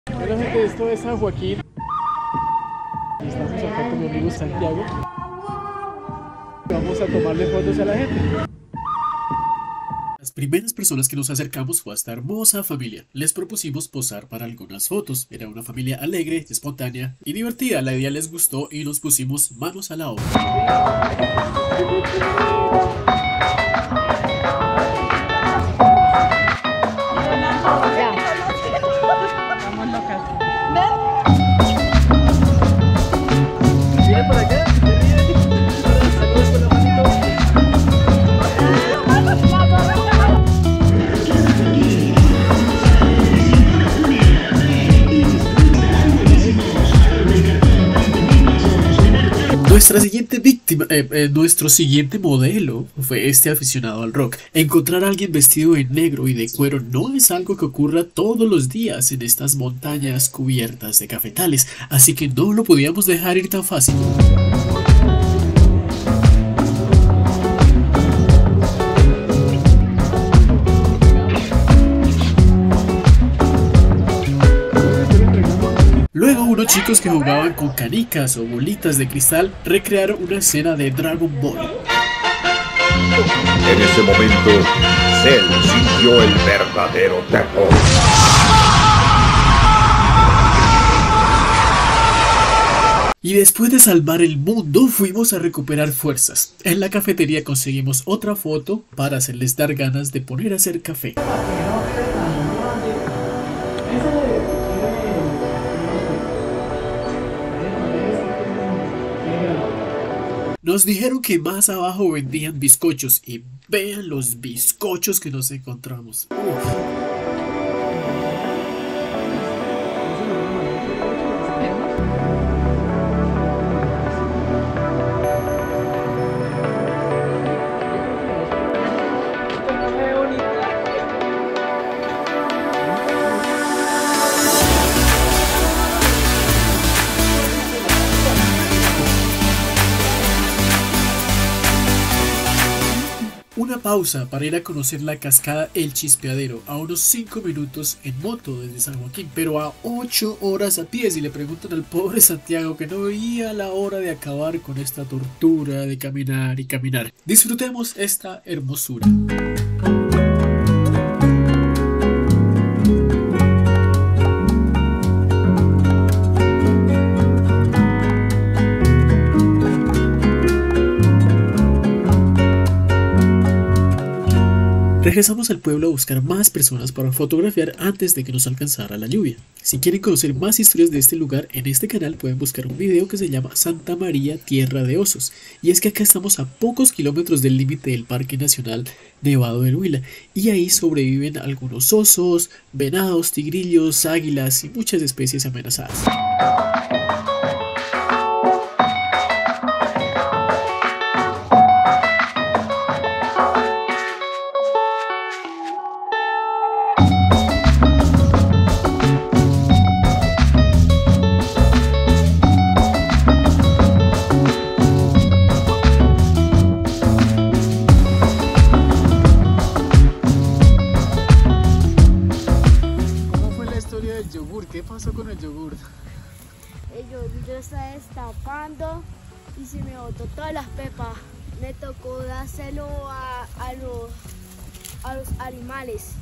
Bueno, gente, esto es San Joaquín. Estamos acá con mi amigo Santiago. Vamos a tomarle fotos a la gente. Las primeras personas que nos acercamos fue a esta hermosa familia. Les propusimos posar para algunas fotos. Era una familia alegre, espontánea y divertida. La idea les gustó y nos pusimos manos a la obra. Miren por acá. Nuestro siguiente modelo fue este aficionado al rock. Encontrar a alguien vestido de negro y de cuero no es algo que ocurra todos los días en estas montañas cubiertas de cafetales, así que no lo podíamos dejar ir tan fácil. Luego unos chicos que jugaban con canicas o bolitas de cristal recrearon una escena de Dragon Ball. En ese momento, Cell sintió el verdadero terror. Y después de salvar el mundo, fuimos a recuperar fuerzas. En la cafetería conseguimos otra foto para hacerles dar ganas de poner a hacer café. Nos dijeron que más abajo vendían bizcochos y vean los bizcochos que nos encontramos. Uf. Una pausa para ir a conocer la cascada El Chispeadero, a unos 5 minutos en moto desde San Joaquín, pero a 8 horas a pie. Si le preguntan al pobre Santiago que no veía la hora de acabar con esta tortura de caminar y caminar. Disfrutemos esta hermosura. Regresamos al pueblo a buscar más personas para fotografiar antes de que nos alcanzara la lluvia. Si quieren conocer más historias de este lugar, en este canal pueden buscar un video que se llama Santa María, Tierra de Osos. Y es que acá estamos a pocos kilómetros del límite del Parque Nacional Nevado del Huila. Y ahí sobreviven algunos osos, venados, tigrillos, águilas y muchas especies amenazadas. ¿Qué pasó con el yogur? El yogur yo estaba destapando y se me botó todas las pepas. Me tocó dárselo a los animales.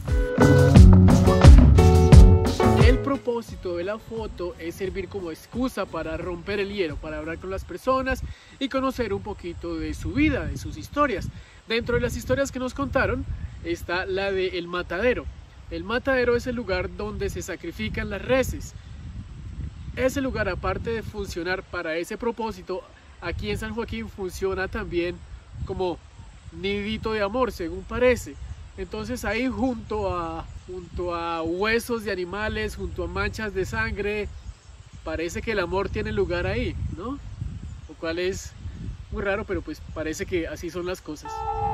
El propósito de la foto es servir como excusa para romper el hielo, para hablar con las personas y conocer un poquito de su vida, de sus historias. Dentro de las historias que nos contaron está la de El Matadero. El matadero es el lugar donde se sacrifican las reses. Ese lugar, aparte de funcionar para ese propósito, aquí en San Joaquín funciona también como nidito de amor, según parece. Entonces ahí junto a huesos de animales, junto a manchas de sangre, parece que el amor tiene lugar ahí, ¿no? Lo cual es muy raro, pero pues parece que así son las cosas.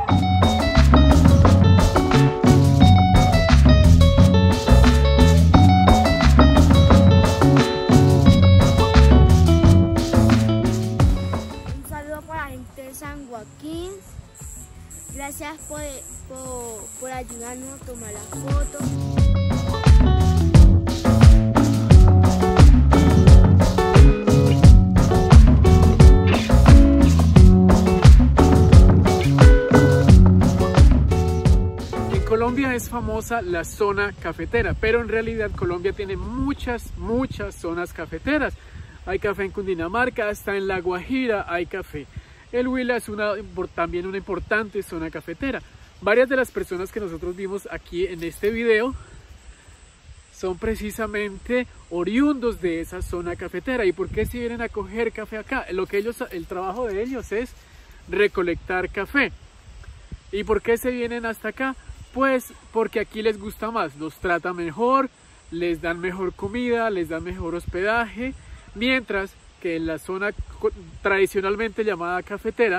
San Joaquín, gracias por ayudarnos a tomar las fotos. famosa la zona cafetera, pero en realidad Colombia tiene muchas zonas cafeteras. Hay café en Cundinamarca, hasta en La Guajira hay café. El Huila es también una importante zona cafetera. Varias de las personas que nosotros vimos aquí en este video son precisamente oriundos de esa zona cafetera. ¿Y por qué si vienen a coger café acá? El trabajo de ellos es recolectar café. ¿Y por qué se vienen hasta acá? Pues porque aquí les gusta más, los tratan mejor, les dan mejor comida, les dan mejor hospedaje, mientras que en la zona tradicionalmente llamada cafetera,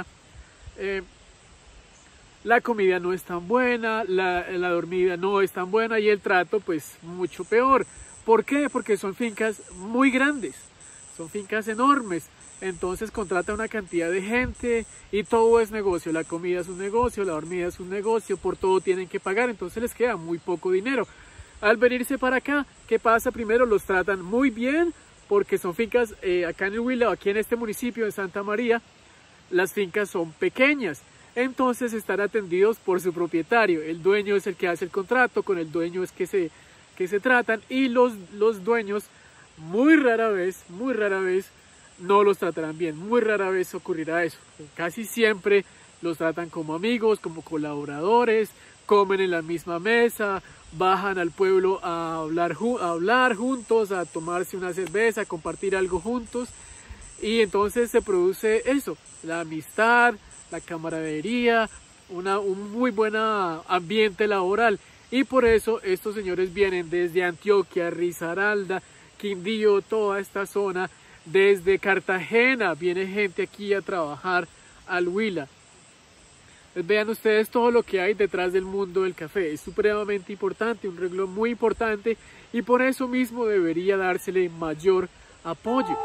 la comida no es tan buena, la dormida no es tan buena y el trato pues mucho peor. ¿Por qué? Porque son fincas muy grandes, son fincas enormes. Entonces contrata una cantidad de gente y todo es negocio. La comida es un negocio, la dormida es un negocio, por todo tienen que pagar, entonces les queda muy poco dinero. Al venirse para acá, ¿qué pasa? Primero los tratan muy bien porque son fincas, acá en el Huila, aquí en este municipio de Santa María, las fincas son pequeñas. Entonces están atendidos por su propietario. El dueño es el que hace el contrato, con el dueño es que se tratan y los dueños muy rara vez no los tratarán bien, muy rara vez ocurrirá eso. Casi siempre los tratan como amigos, como colaboradores, comen en la misma mesa, bajan al pueblo a hablar juntos, a tomarse una cerveza, a compartir algo juntos, y entonces se produce eso, la amistad, la camaradería, un muy buen ambiente laboral, y por eso estos señores vienen desde Antioquia, Risaralda, Quindío, toda esta zona. Desde Cartagena viene gente aquí a trabajar al Huila. Vean ustedes todo lo que hay detrás del mundo del café. Es supremamente importante, un renglón muy importante y por eso mismo debería dársele mayor apoyo.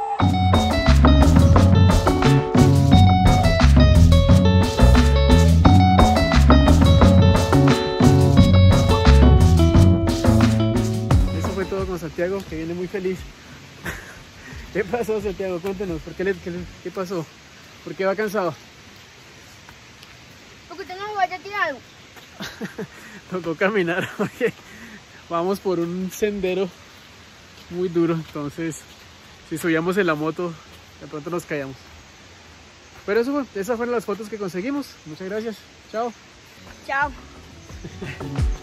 Eso fue todo con Santiago, que viene muy feliz. ¿Qué pasó, Santiago? Cuéntenos, ¿qué pasó? ¿Por qué va cansado? Porque tengo que vaya tirado. Tocó caminar, porque vamos por un sendero muy duro, entonces si subíamos en la moto, de pronto nos caíamos. Pero esas fueron las fotos que conseguimos. Muchas gracias. Chao. Chao.